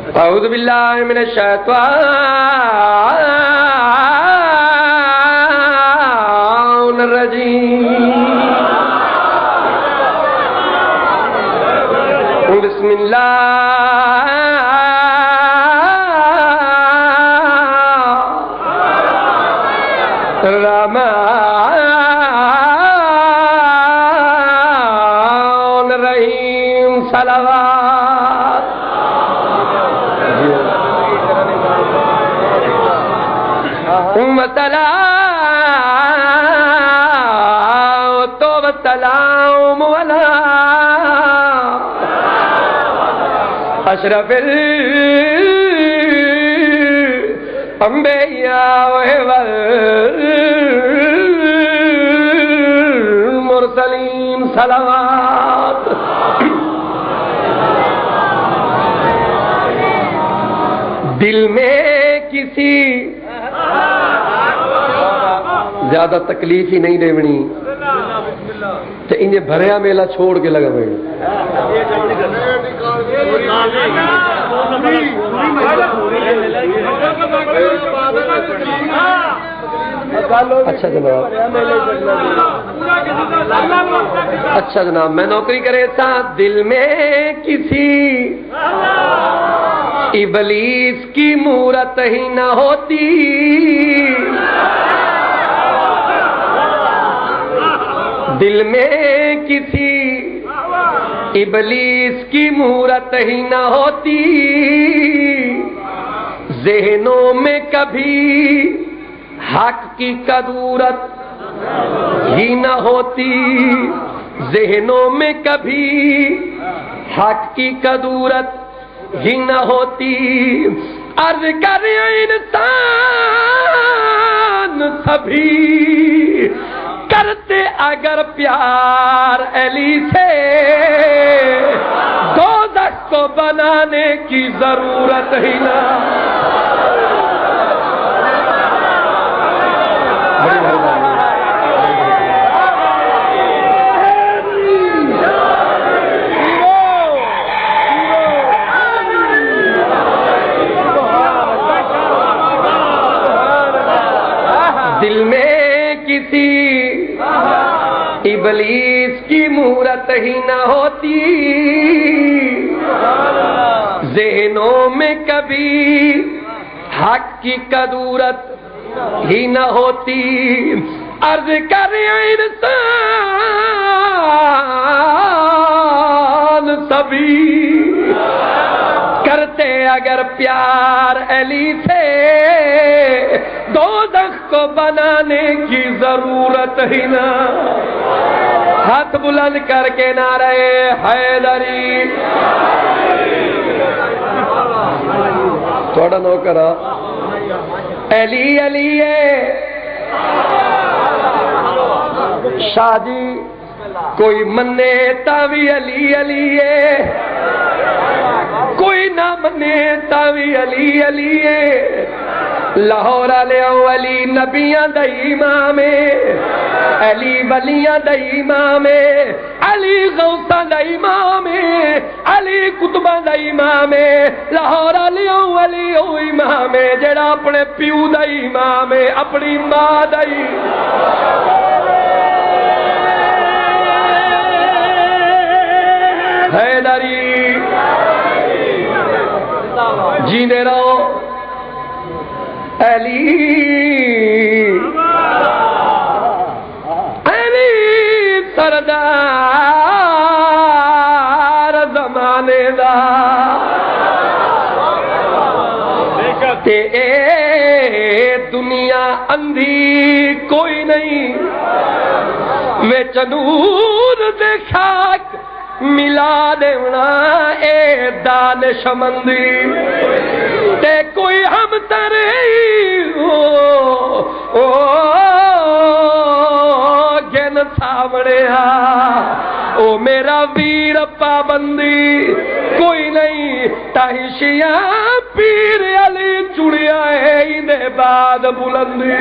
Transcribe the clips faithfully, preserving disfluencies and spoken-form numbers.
اعوذ باللہ من الشیطان الرجیم بسم اللہ الرحمن الرحیم صلوات وسلام تو وسلام علی اشرف الانبیاء والمرسلین صلوات دل میں کسی زیادہ تکلیف ہی نہیں دیونی تو انہیں بھریا میلہ چھوڑ کے لگا ہوئے اچھا جناب اچھا جناب میں نوکری کرے تھا دل میں کسی ابلیس کی مورت ہی نہ ہوتی دل میں کسی ابلیس کی مورت ہی نہ ہوتی ذہنوں میں کبھی حق کی قدورت ہی نہ ہوتی ذہنوں میں کبھی حق کی قدورت ہی نہ ہوتی عرض کرے انسان سبھی کرتے اگر پیار علی سے دوزخ کو بنانے کی ضرورت ہی نہ دل میں کسی ابلیس کی مورت ہی نہ ہوتی ذہنوں میں کبھی حق کی قدورت ہی نہ ہوتی عرض کرے انسان سبھی کرتے اگر پیار علی سے دوزخ کو بنانے کی ضرورت ہی نہ ہاتھ بلند کر کے نعرہ حیدری تھوڑا نوکرا علی علی شادی کوئی منے تاوی علی علی کوئی نہ منے تاوی علی علی لاہور علی علی نبیاں دا امام علی ولیاں دا امام علی غوثاں دا امام علی کتباں دا امام لاہور علی علی او امام جڑا اپنے پیو دا امام اپنی ماں دا حیدری جیندے رہو علی علی سردار زمانے دا تے اے دنیا اندھی کوئی نہیں وچ نور دے خاک ملا دیونا اے دانشمندی تے کوئی ہم ترے ہو او گن سامنے او میرا ویر پابندی کوئی نہیں تہشیاں پیر علی چڑیا ہے اندے بعد بلندی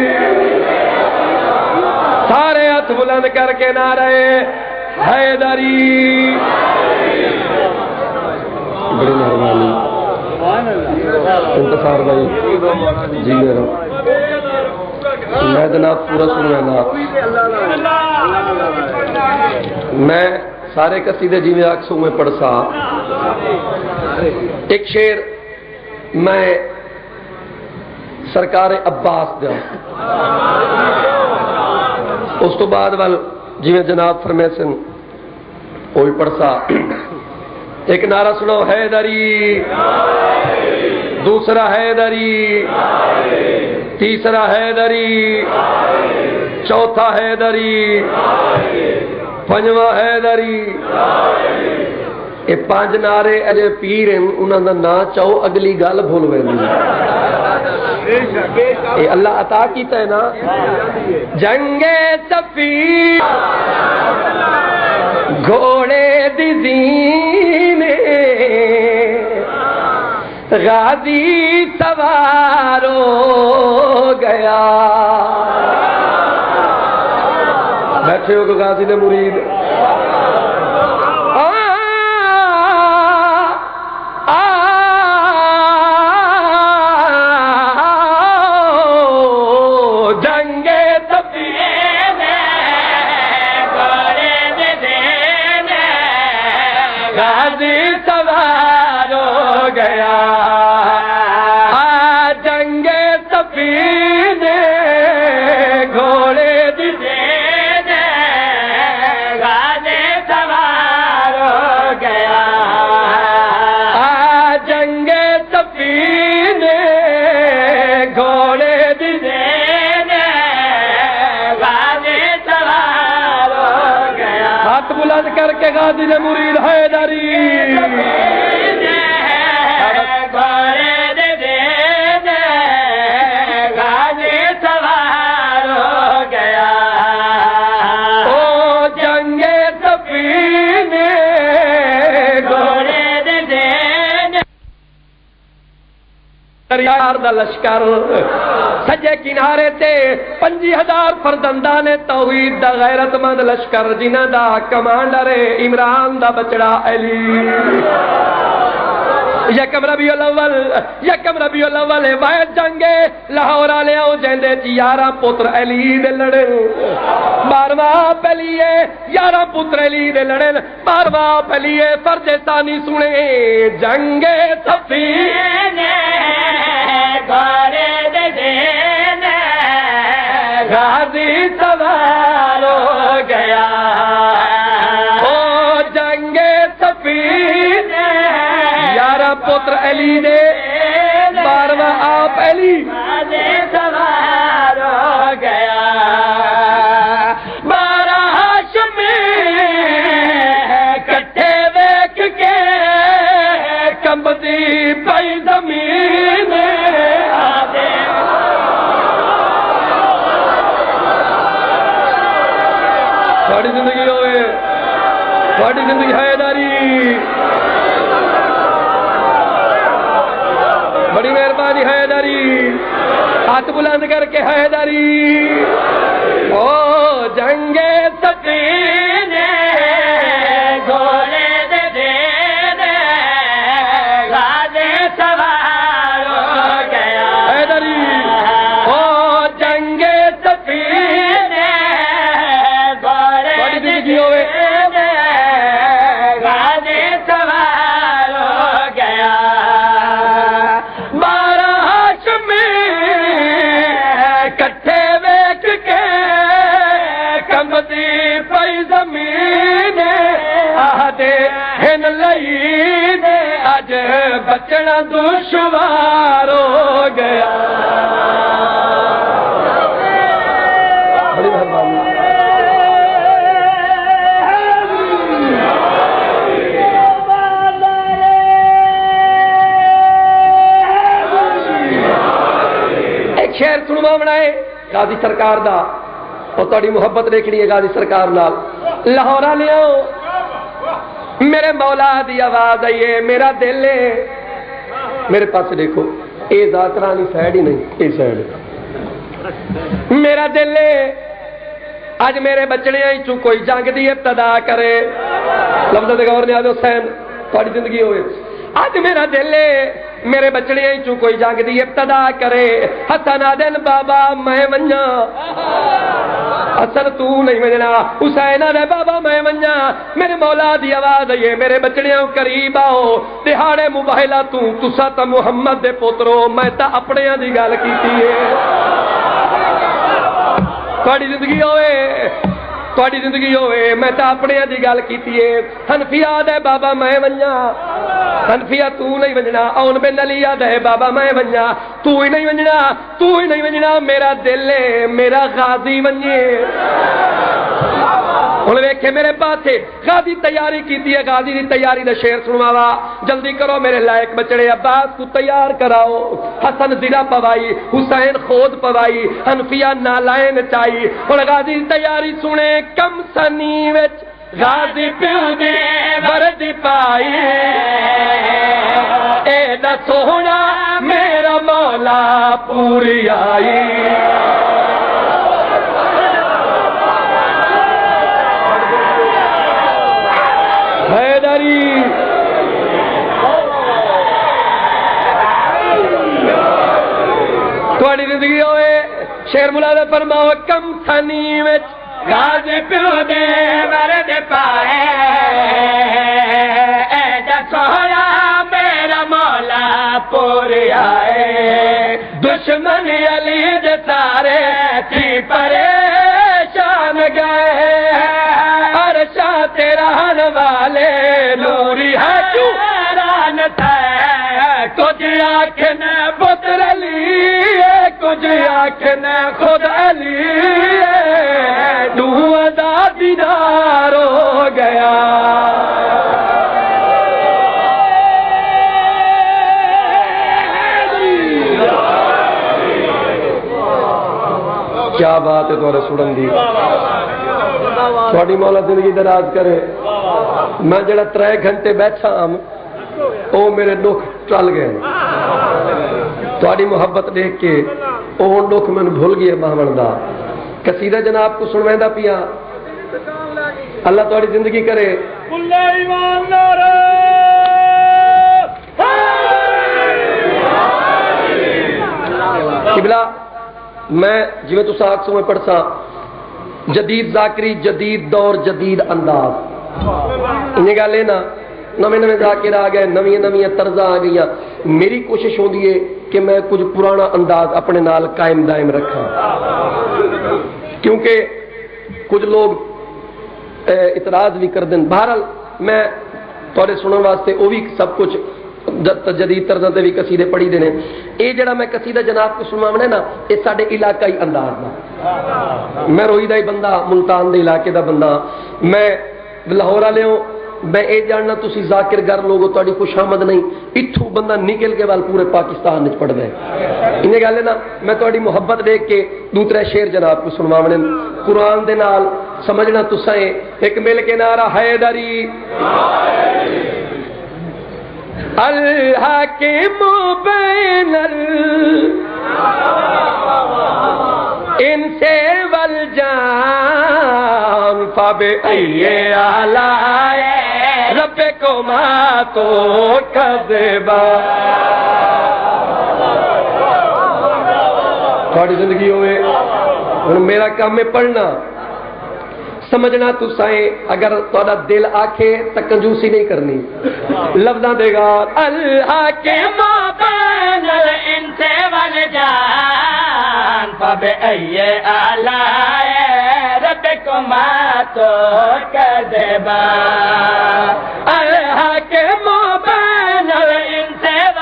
سارے ہاتھ بلند کر کے نعرہ حیدری بڑی مہربانی انتصار بھائی جی میرا میں جناب پورا سننا میں سارے قصیدے جی میں اکسوں میں پڑھ سا ایک شعر میں سرکار عباس دیا اس تو بعد وال جی میں جناب فرمائے سن وہ بھی پڑھ سا ایک نعرہ سنو حیدری، دوسرا حیدری، تیسرا حیدری، چوتھا حیدری، پنجواں حیدری۔ یہ پانچ نعرے اجے پیر ہیں انہاں دا نا چاہو اگلی گل بھول ویندی یہ اللہ عطا کیتا ہے نا۔ جنگ صفین گھوڑے دی زین غازی سوار ہو گیا۔ بیٹھے ہو کہ غازی نے مرید کر کے غازی نے مرید حیدری غازی سوار ہو گیا۔ او جنگ صفین گھوڑے دے دین یار دا لشکر سجے کنارے تے پنجی ہزار فرزندان توحید دا غیرت مند لشکر جنہ دا کمانڈر عمران دا بچڑا علی۔ یکم ربیع الاول یکم ربیع الاول وائد جنگے لاہور والے او جیندے یارہ پتر علی دے لڑے بارواں پہلیے یارہ پتر علی دے لڑے بارواں پہلیے فرض ثانی سنے جنگ صفین گھوڑے دے دین غازی سوار ہو گیا۔ او جنگ صفین یارہ پتر علی نے بارواں آپ علی غازی سوار ہو گیا۔ بارہ ہاشمی کٹھے ویکھ کے کمبدی پئی زمین بڑی زندگی ہوئے بڑی زندگی حیدری بڑی مہربانی حیدری ہاتھ بلند کر کے حیدری۔ او جنگ صفین گھوڑے دے دین غازی سوار ہو گیا۔ حیدری او جنگ صفین بڑی زندگی ہوئے غازی سوار ہو گیا۔ بارہ ہاشمی کٹھے ویکھ کے کمبدی پئی زمین آہدے ہن لئی دے اج بچنا دشوار ہو گیا۔ بڑی مہربانی شہر سنوا بنائے غازی سرکار دا اور تاری محبت دیکھنی ہے غازی سرکار نال لاہور لیاؤ میرے مولا دی آواز آئیے میرا دل ہے میرے پاس دیکھو اے ذاکرانی سائڈ ہی نہیں اے سائڈ میرا دل ہے آج میرے بچنے آئی چوں کوئی جنگ دی ابتدا کرے لفظ دے گورنے آدھو حسین تاری زندگی ہوئے آج میرا دل ہے میرے بچڑیاں چوں کوئی جنگ دی ابتدا کرے حسن آدن بابا میں ونجا حسن تو نہیں ونجنا حسین آدھے بابا میں ونجا میرے مولا دی آواز ہے میرے بچڑیاں قریب آؤ دہاڑے موبائلہ تو تسا تا محمد دے پوترو میں تا اپنے دی گل کیتی ہے تھوڑی زندگی ہوئے تھوڑی زندگی ہوئے میں تا اپنے دی گل کیتی ہے حنفیہ دے بابا میں ونجا حنفیہ تو نہیں ونجنا اون بن علی دے بابا میں ونجا تو ہی نہیں ونجنا تو ہی نہیں ونجنا میرا دل ہے میرا غازی ونجے ہن ویکھے میرے پاسے غازی تیاری کیتی ہے غازی دی تیاری دا شعر سنواوا جلدی کرو میرے لائق بچڑے عباس کو تیار کراؤ حسن زرہ پوائی حسین خود پوائی حنفیہ نالائن چائی ہن غازی دی تیاری سنے کم سنی وچ غازی پیو دے ورد پائی اے دا سونا میرا مولا پوری آئی حیدری تھوڑی زندگی ہوئے شیر مولا دے فرماؤ کم سنی وچ غازی پیو دے ورد پائے اے دا سونا میرا مولا پوری آئے دشمن علی دے سارے تھی پریشان گئے عرشا تیرا ہن والے نوری ہے جو حیران تھے کچھ آنکھن پتر علی کچھ آنکھن خود علی دعا دا دیدار ہو گیا کیا بات ہے تمہارے سڑن دی تھوڑی مولا زندگی دراز کرے میں جڑا ترے گھنٹے بیٹھا ہم او میرے دکھ ٹل گئے تھوڑی محبت دیکھ کے او دکھ میں بھول گئے مہمن دا قصیدہ جناب کو سنویندہ پیا اللہ تھوڑی زندگی کرے قبلہ میں جی میں تو ساکھ سو میں پڑھسا جدید ذاکری جدید دور جدید انداز انہیں گا لینا نویں نویں ذاکر آ گئے نویں نویں طرزہ آ گئی میری کوشش ہوندی ہے کہ میں کچھ پرانا انداز اپنے نال قائم دائم رکھا کیونکہ کچھ لوگ اعتراض بھی کر دیں بہرحال میں تھوڑے سنن واسطے وہ بھی سب کچھ جدید طرزاں تے بھی قصیدے پڑھی دینے اے جڑا میں قصیدہ جناب کو سنواونا نا اے ساڈے علاقائی انداز دا میں روئی دا ہی بندہ ملتان دے علاقے دا بندہ میں لاہور والے ہوں میں اے جاننا تسی ذاکر گر لوگو تہاڈی خوش آمد نہیں اتھوں بندہ نکل کے وال پورے پاکستان وچ پڑھ دے انہیں گل ہے نا میں تہاڈی محبت دیکھ کے دوسرے شعر جناب کو سنواونے قرآن دے نال سمجھنا تساں ایک مل کے نعرہ حیدری الحاکم بین الانس والجان فبأي آلاء ربكما تكذبان تھوڑی زندگی ہوئے میرا کام ہے پڑھنا سمجھنا تو سائیں اگر تھوڑا دل آکھے تو کنجوسی نہیں کرنی لفظاں دے گا الحاکم بین الانس والجان فبأي آلاء ربكما تكذبان الحاکم بین الانس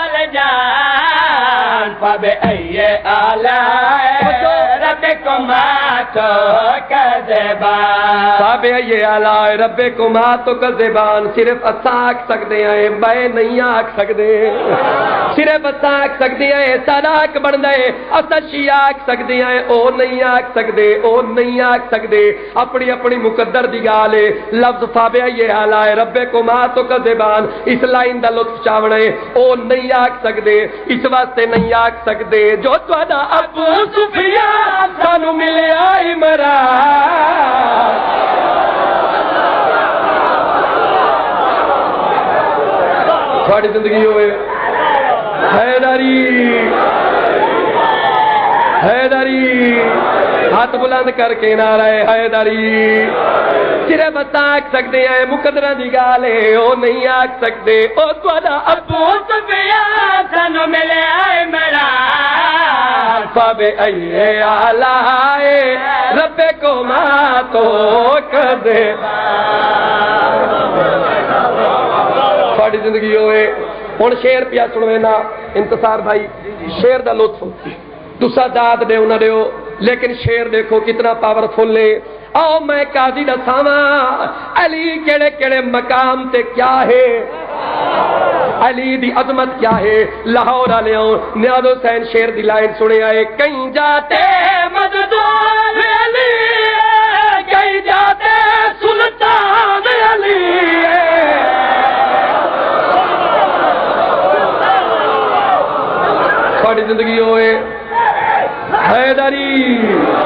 والجان فبأي آلاء ربكما تكذبان فبأي آلاء ربكما تكذبان صرف اساں آکھ سکدے ہیں میں نہیں آکھ سکدے صرف اساں آکھ سکدے ہیں صداق بندا ہے اساں شی آکھ سکدے ہیں او نہیں آکھ سکدے او نہیں آکھ سکدے اپنی اپنی مقدر دی گال ہے لفظ فبأي آلاء ربكما تكذبان اس لائن دا لطف چاونا ہے او نہیں آکھ سکدے اس واسطے نہیں آکھ سکدے جو تہاڈا ابو سفیان سانو ملیا عمران تھوڑی زندگی ہوئے حیدری حیدری ہاتھ بلند کر کے نعرہ حیدری صرف بس آکھ سکتے ہیں مقدرہ دی گالے او نہیں آکھ سکتے او توالا ابو سفیان سنو ملے آئے میرا فابے ایے آلائے رب کو ماتو کدے ساڑی زندگی ہوئے ہن شیر پیا سنوے نا انتصار بھائی شیر دا لطف تسا داد دے انہا دیو لیکن شیر دیکھو کتنا پاورفل ہے آؤ میں قاضی دساواں علی کیڑے کیڑے مقام تے کیا ہے علی دی عظمت کیا ہے لاہور والے نیاز حسین شیر دی لائن سنے آئے کہیں جاتے مددور علی کہیں جاتے سلطان علی ساری زندگی ہوئے حیدری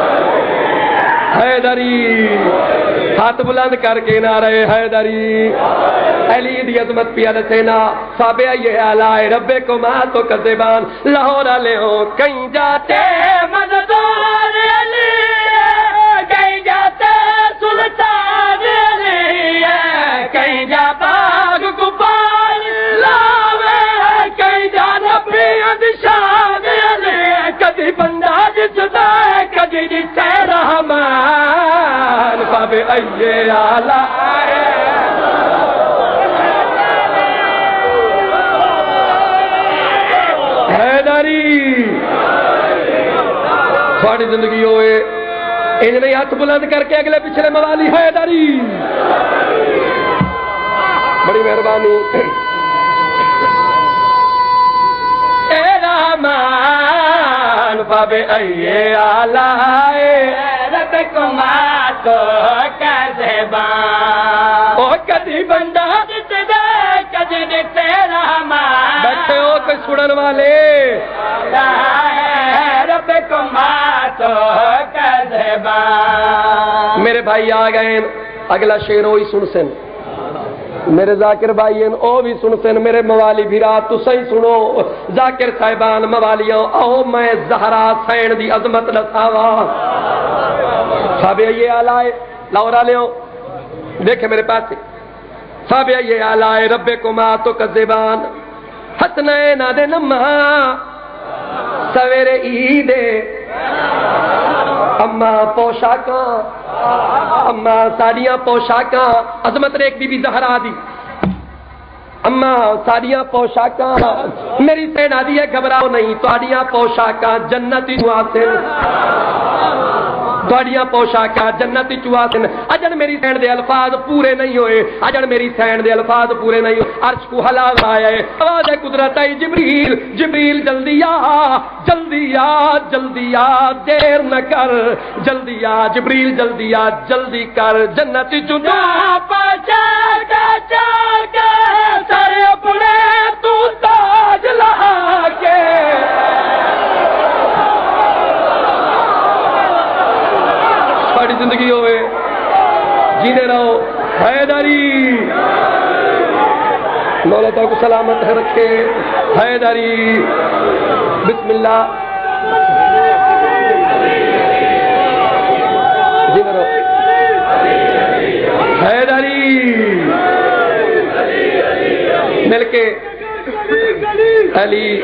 حیدری ہاتھ بلند کر کے نعرہ حیدری علی دی عظمت پیا دسینا صابے یہ آلائے رب کو ماتو کذبان لاہور والے ہوں کہیں جاتے مددور علی کہیں جاتے سلطان علی کہیں جا باغ کپال لاوے کہیں جا نبی اندشان علی کدی بندہ جس دائے کدی جسے رحمان بابے ایے آلائے حیدری ساری زندگی ہوئے انہیں نہیں ہاتھ بلند کر کے اگلے پچھلے موالی حیدری بڑی مہربانی اے رحمان بابے ایے آلائے رب کو ماتو کذبان او کدی بندہ جتے دے کدی جتے رحمان بیٹھے ہو کوئی سڑن والے رب کو ماتو کذبان میرے بھائی آگئے اگلا شعر ہوئی سن سن میرے ذاکر بھائی ہیں او بھی سن سن میرے موالی بھیرا تو صحیح سنو ذاکر صاحبان موالیاں او میں زہرا سین دی عظمت لساوا صاحب یہ آلائے لاورا لے ہو دیکھیں میرے پاس صاحب یہ آلائے رب کو ماتو کذبان حسنین دے نمہ سویرے عیدے اما پوشاکاں اما ساڑیاں پوشاکاں عظمت ریک بی بی زہرا دی اما ساڑیاں پوشاکاں میری سینا دی ہے گھبراؤ نہیں ساڑیاں پوشاکاں جنتی نواسن ساڑیاں پوشاکاں جنتی چواسن اجن میری سین دے الفاظ پورے نہیں ہوئے اجن میری سین دے الفاظ پورے نہیں ہوئے عرش کو حلال آیا ہے آواز قدرت آئی جبریل جبریل جلدی آ جلدی آ جلدی آ دیر نہ کر جلدی آ جبریل جلدی آ جلدی کر جنتی چنا پچا چا کے سارے اپنے تو تاج لہا کے ساری زندگی ہوئے جینے رہو حیدری مولا تعالیٰ کو سلامت ہے رکھے حیدری بسم اللہ جینے رہو حیدری مل کے علی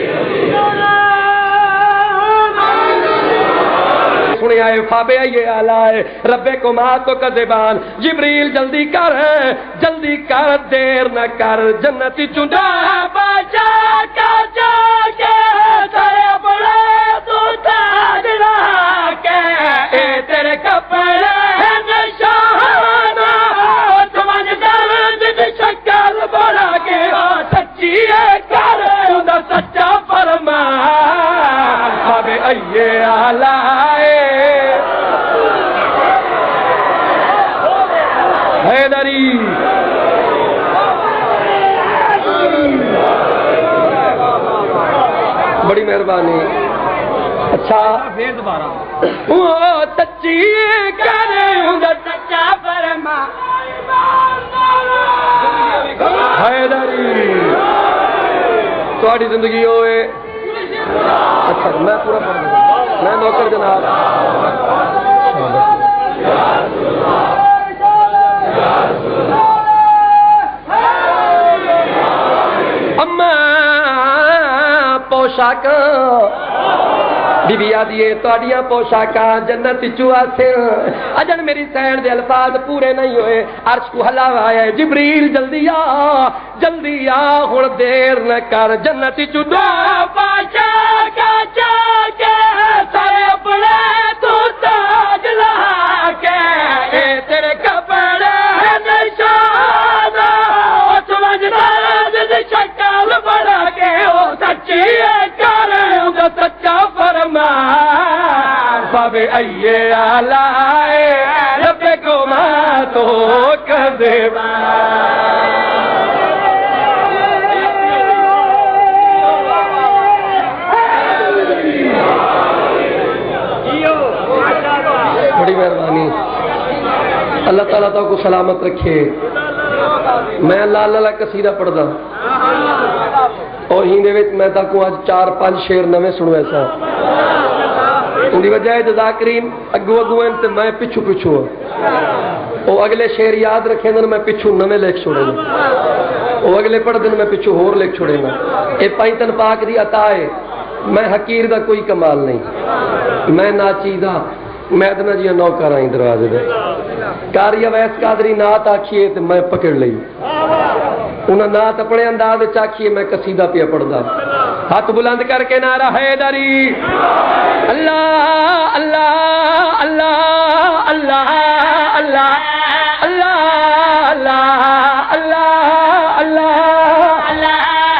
سنے آئے فابے آئیے آلائے رب کو ماتو کذبان جبریل جلدی کر جلدی کر دیر نہ کر جنتی چنڈا بچا کر جا کے سارے بڑے تو تاج رہا کے اے تیرے کپڑے نشانہ سمجھ درد شکل بڑا کے سچی کر اندر سچا فرمان فابے آئیے آلائے حیدری بڑی مہربانی اچھا پھر دوبارہ وہ سچی کرے ہوں گا سچا فرما حیدری تھوڑی زندگی ہوئے. اچھا میں پورا پڑھ دوں میں نوکر جناب. اما پوشاک بی بی آدیے توڑیاں پوشاکاں جنت چو آسے اجن میری سین دے الفاظ پورے نہیں ہوئے. عرش کو ہلاوا آیا ہے جبریل جلدی آ جلدی آ ہن دیر نہ کر جنت چو دو پوشاکاں چا کے سارے اپنے تو تاج لہا کے اے تیرے کپڑے نشان اس وجدہ دی شکل بڑا کے او سچی کر او سچا فرمان فب ایے آلائے ربکما تو کذبا. بڑی مہربانی اللہ تعالیٰ تو کو سلامت رکھے. میں اللہ اللہ قصیدہ پڑھدا اور ہیندے وچ میں تاکو آج چار پانچ شعر نویں سنو ایسا ان دی وجہ ہے ذاکرین اگو اگو ہیں تے میں پچھو پچھو او اگلے شعر یاد رکھیں دن میں پچھو نویں لکھ چھوڑے گا او اگلے پڑھ دن میں پچھو ہور لکھ چھوڑے گا. اے پائنتن پاک دی عطا ہے. میں حقیر دا کوئی کمال نہیں. میں ناچیدہ میں ادنا جی نوکر آئیں دروازے دے کاریا ویس قادری نات آکھیے تے میں پکڑ لئی انہاں نات اپنے انداز چاکھیے میں قصیدہ پہ پڑھدا. ہاتھ بلند کر کے نعرہ حیدری اللہ اللہ اللہ اللہ اللہ اللہ اللہ اللہ اللہ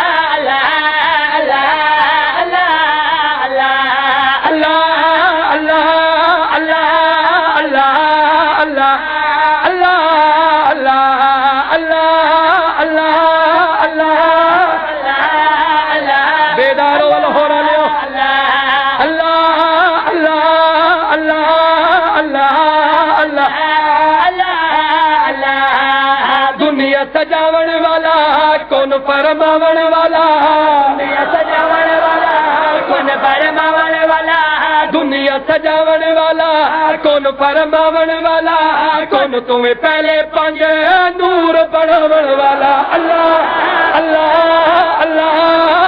سجاون والا کون فرماون والا دنیا سجاون والا کون فرماون والا دنیا سجاون والا کون فرماون والا کون تمہیں پہلے پنج نور بڑھاون والا اللہ اللہ اللہ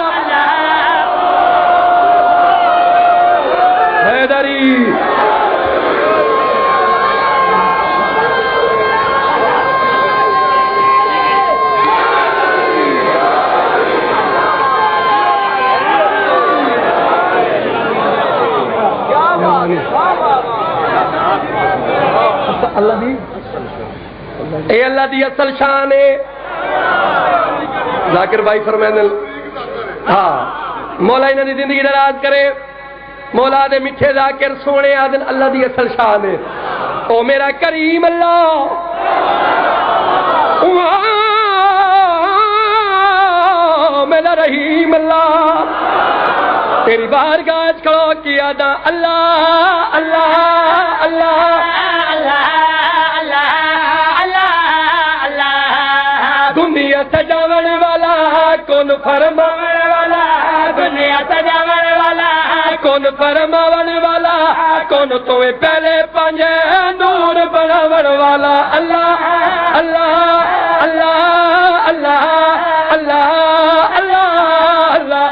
حیدری اللہ دی اے اللہ دی اصل شان ہے. ذاکر بھائی فرمائیں ہاں مولا انہاں دی زندگی دراز کرے. مولا دے میٹھے ذاکر سونے آدن اللہ دی اصل شان ہے. او میرا کریم اللہ میرا رحیم اللہ تیری بارگاہ کھڑو کیا دا اللہ اللہ اللہ دنیا سجاون والا کون فرماون والا دنیا سجاون والا کون فرماون والا کون تمہیں پہلے پنج نور بناون والا اللہ اللہ اللہ اللہ اللہ اللہ اللہ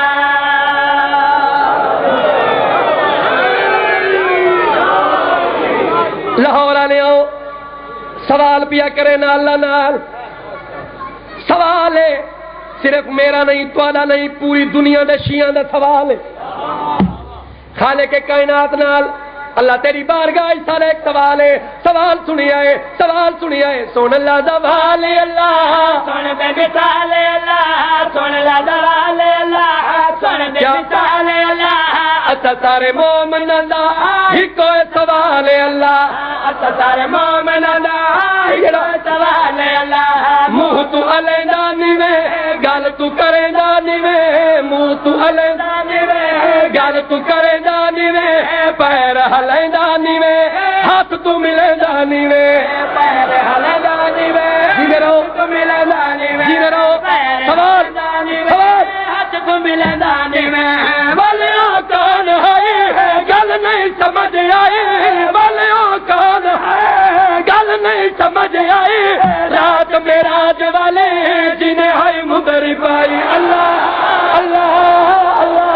لاہور والے آؤ سوال پیا کرے نا اللہ نال. سوال ہے صرف میرا نہیں توالا نہیں پوری دنیا دے شیعہ دا سوال ہے. خالق کائنات نال اللہ تیری بارگاہ سارے ایک سوال ہے. سوال سنیا ہے سوال سنیا ہے سن اللہ دوال اللہ سن بے مثال اللہ سن اللہ دوال اللہ سن بے مثال اللہ اتا سارے مومناں دا ہی کوئی سوال ہے اللہ اتا سارے مومناں دا ہی کوئی سوال ہے اللہ. منہ تو علیندہ نیویں گل تو کریندا نیویں منہ تو علیندہ نیویں گل تو کریندا نیویں پیر ہلیندا نیویں ہاتھ تو ملیندا نیویں پیر ہلیندا نیویں جی رہو تو ملیندا نیویں جی رہو سوال سوال ہاتھ ملدا نویں والیاں کون ہے گل نہیں سمجھ آئی والیاں کون ہے گل نہیں سمجھ آئی رات معراج والے جنہیں ہے مدری پائی اللہ اللہ اللہ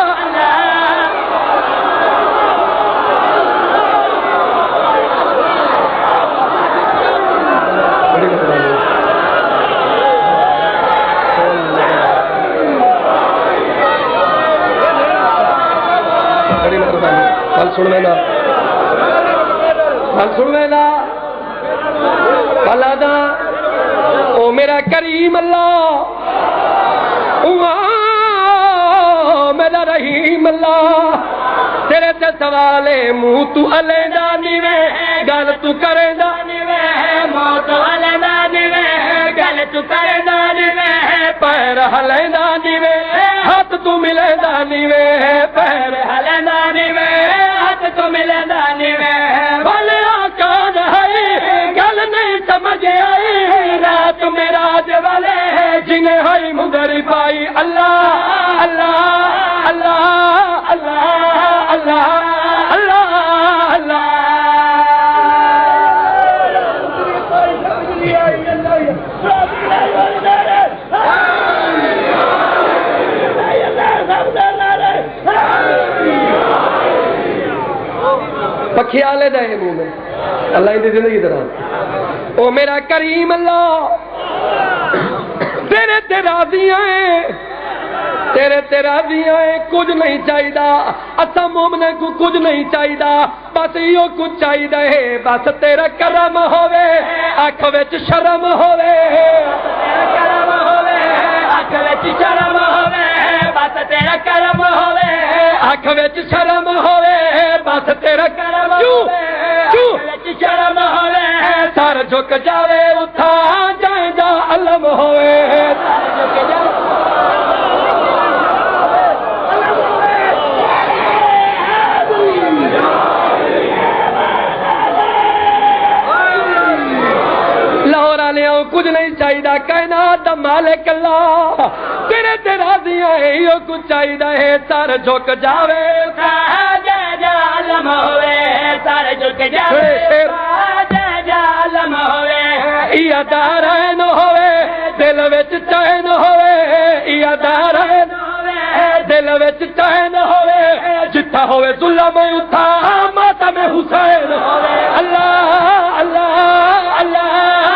کل سن لینا کل سن لینا اللہ دا او میرا کریم اللہ او میرا رحیم اللہ تیرے تے سوالے منہ تو علیندہ نیویں گل تو کریندہ نیویں منہ تو علیندہ نیویں گل تو کریندہ نیویں پیر ہلیندہ نیویں ہاتھ تو ملیندہ نیویں پیر ہلیندہ نیویں ہاتھ تو ملیندہ نیویں والیاں کون ہے گل نہیں سمجھ آئی رات معراج والے جنہیں ہے مدری پائی اللہ اللہ اللہ اللہ اللہ اللہ اللہ پکھیا لے دے منہ میں اللہ ان کی زندگی طرح او میرا کریم اللہ تیرے تے راضی ہیں تیرے تے راضی ہیں کچھ نہیں چاہیدا اسا مومنے کو کچھ نہیں چاہیدا بس یہ کچھ چاہیدا ہے بس تیرا کرم ہوے اکھ وچ شرم ہوے تیرا کرم ہوے اکھ وچ شرم ہوے بس تیرا کرم ہوے اکھ وچ شرم ہوے بس تیرا کرم ہوے کیوں شرم ہوے سر جھک جاوے اٹھا جائے جا علم ہوے سر جھک جاوے کچھ نہیں چاہیدہ کائنات دا مالک اللہ تیرے تے راضی ہے یہ کچھ چاہیدہ ہے سر جھک جاوے جا جا علم ہوئے سر جھک جاوے جا جا علم ہوئے یا دارین ہوئے دل وچ چین ہوئے یا دارین ہوئے دل وچ چین ہوئے جتھا ہوئے ظلم اتھا ماتم حسین ہوئے اللہ اللہ اللہ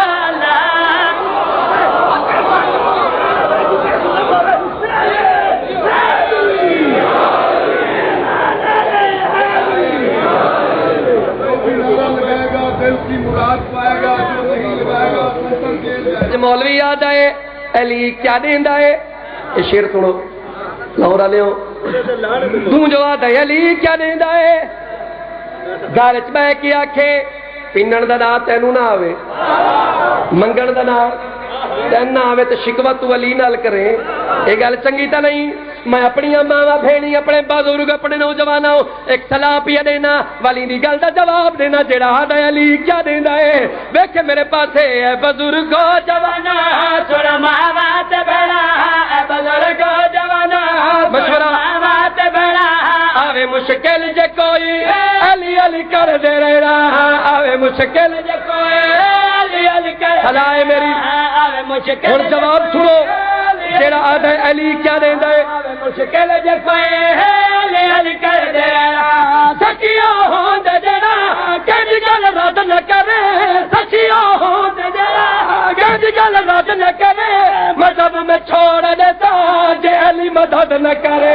مولوی یاد آئے علی کیا دیندا ہے یہ شیر سنو لاہور والے ہو توں جو آتا ہے علی کیا دیندا ہے گھر وچ بیٹھ کے آکھے پینن دا نام تینوں نہ آوے منگن دا نام تین نہ آوے تو شکوہ تو علی نال کریں یہ گل چنگی تا نہیں میں اپنی ماں بہنی اپنے بزرگ اپنے نوجوانوں ایک صلاح پیا دینا والی دی گل دا جواب دینا جڑا ہاں علی کیا دیندا ہے ویکھ میرے پاسے اے بزرگو جوانا چھوڑا ماں تے بڑا اے بزرگو جوانا مشورہ ماں تے بڑا آوے مشکل جے کوئی علی علی کر دے رہا آوے مشکل جے کوئی علی علی کر حلائے میری آوے مشکل اور جواب سنو جڑا آدھا علی کیا دیندا ہے مشکل جے کوئی علی علی کر دے سچیاں ہون دے جڑا کہندی گل رد نہ کرے سچیاں ہون دے جڑا کہندی گل رد نہ کرے مذہب میں چھوڑ دیتا جے علی مدد نہ کرے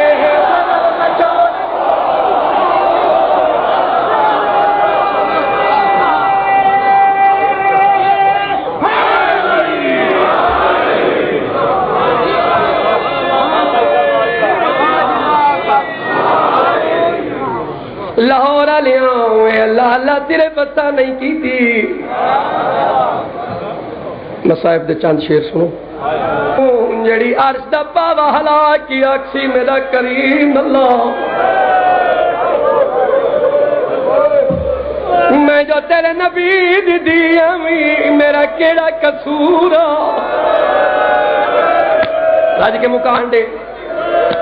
لاہور لیاں اللہ اللہ تیرے بسا نہیں کی تھی مصائب دے چاند شیر سنو جڑی عرش دا پاوا ہلا کی اکسی میرا کریم اللہ میں جو تیرے نبی دی دیا میرا کیڑا قصور راج کے مکان دے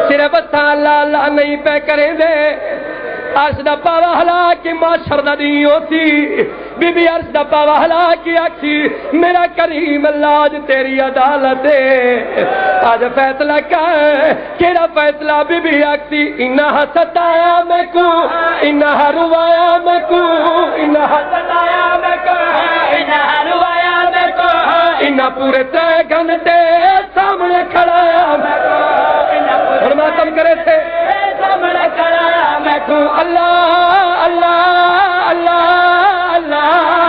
صرف اللہ اللہ نہیں پہ کریں دے عرش دا پاوا ہلا کی معاشر دا نہیں ہوتی بی بی عرش دا پاوا ہلا کی آکھی میرا کریم اللہ آج تیری عدالت ہے آج فیصلہ کا ہے کیڑا فیصلہ بی بی آکھی انہا ستایا میں کو انہا روایا میں کو انہا ستایا میں کو انہا روایا میں کو انہا پورے تے گھنٹے سامنے کھڑایا میں کو اور ماتم کرے تھے سامنے کھڑایا میں کو اللہ اللہ اللہ اللہ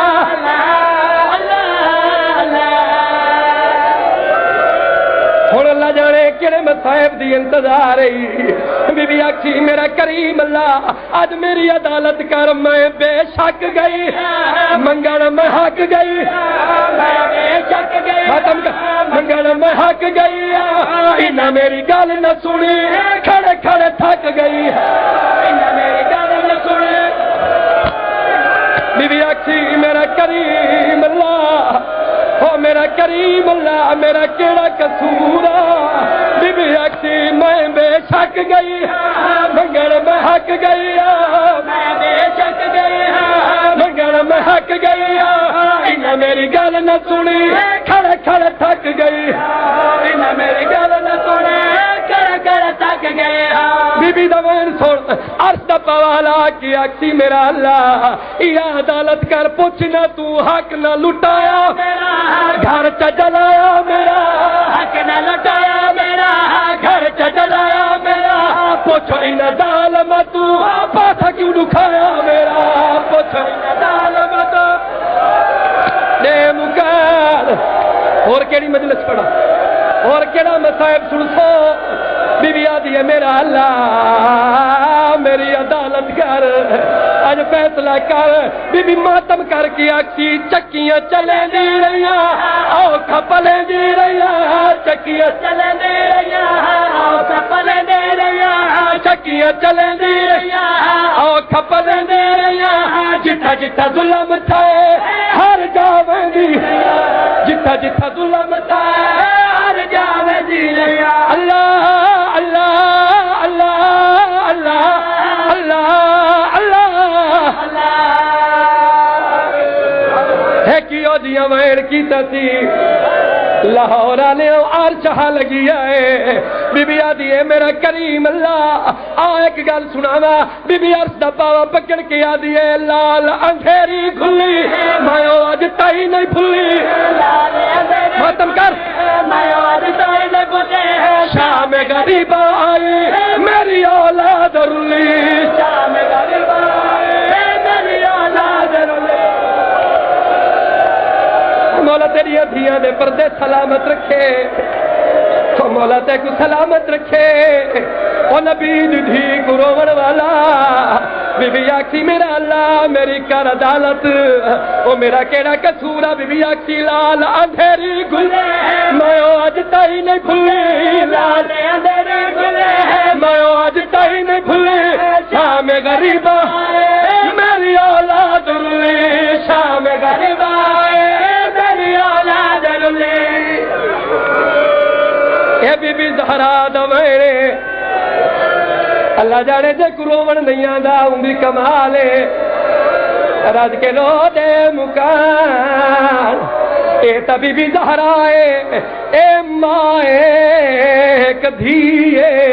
ہن اللہ جانے کیڑے مصائب دی انتظار ہے بی بی آکھی میرا کریم اللہ آج میری عدالت کر میں بے شک گئی منگل میں حق گئی میں بے شک گئی منگل میں حق گئی انہاں میری گل نہ سنی کھڑے کھڑے تھک گئی انہاں میری گل نہ سنی بی بی آکھی میرا کریم اللہ او میرا کریم اللہ میرا کیڑا قصور بی بی آکھی میں بے شک گئی منگل میں حق گئی میں بے شک گئی منگل میں حق گئی انہاں میری گل نہ سنی کھڑے کھڑے تھک گئی انہاں میری گل نہ سنی کھڑے کھڑے تھک گئی بی بی دمین سن عرش دا پوالا کی آکھی میرا اللہ یا عدالت کر پوچھنا تو حق نہ لٹایا گھر چا جلایا میرا حق نہ لٹایا میرا گھر چا جلایا میرا پوچھو انہ ظالم تو پاسا کیوں دکھایا میرا پوچھو انہ ظالم تو دے مکار اور کیڑی مجلس پڑھا اور کیڑا مصائب سن سو بی بی آدھی ہے میرا اللہ میری عدالت کر آج فیصلہ کر بی بی ماتم کر کی آکھی چکیاں چلیں دی رہیاں آؤ کھپلیں دی رہیاں چکیاں چلیں دی رہیاں آؤ کھپلیں دی رہیاں چکیاں چلیں دی رہیاں آؤ کھپلیں دی رہیاں جتھا جتھا ظلم تھا ہر جاویں دی جتھا جتھا ظلم تھا ہر جاویں دی رہیاں اللہ اللہ اللہ اللہ اللہ اللہ ہے کیوں جیاں ویڑ کی تسی لاہورہ نے آرچہ لگی ہے بی بی آدھی ہے میرا کریم اللہ آ ایک گل سناوا بی بی عرش دا پاوا پکڑ کے آدھی ہے لال اندھیری کھلی میں آج تائی نہیں پھلی ماتم کر میں آج تائی نہیں پھلی شام غریب آئی میری اولاد رلی شام غریب آئی میری اولاد رلی مولا تیری ادھیاں دے پردے سلامت رکھے تو مولا تے کو سلامت رکھے او نبی دھی کو روڑ والا بی بی آکھی میرا اللہ میری کر عدالت او میرا کیڑا قصورا بی بی آکھی لال اندھیری گلے میں آج تائی نہیں بھولی لال اندھیری گلے میں آج تائی نہیں بھولی شام غریب آئے میری اولاد رلی شام غریب آئے میری اولاد رلی اے بی بی زہرا دویرے اللہ جانے جے کرومن نہیں آدھا ہوں بھی کمالے رج کے لو دے مکان اے تبی بھی زہرائے اے مائے کدھیے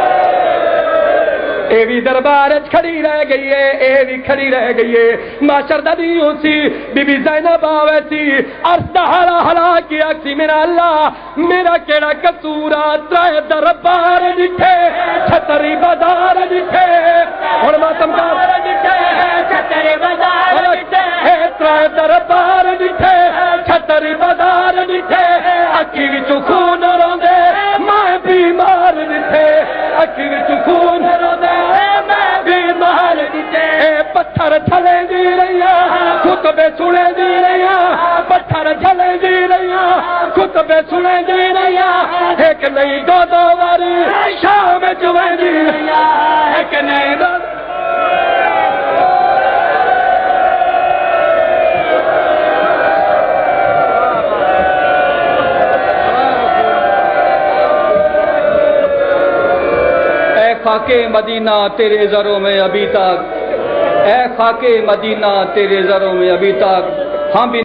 اے بھی دربار کھڑی رہ گئی ہے اے بھی کھڑی رہ گئی ہے معاشر ددیوں سی بی بی زینب آوے سی عرض دہارا ہلا کی آکسی میرا اللہ میرا کیڑا قصورا ترائے دربار جٹھے چھتری بازار جٹھے اور ماتم کا چھتری بازار جٹھے ترائے دربار جٹھے چھتری بازار جٹھے اکی وچ خون روندے میں بیمار جٹھے اکی وچ خون روندے پتھر چھلے دی رہیا خطبے سنے دی رہیا پتھر چھلے دی رہیا خطبے سنے دی رہیا ایک نہیں دو دو واری شام چویں دی رہیا ایک نہیں دو خاک مدینہ تیرے زروں میں ابھی تک، اے خاک مدینہ تیرے زروں میں ابھی تک ہم بھی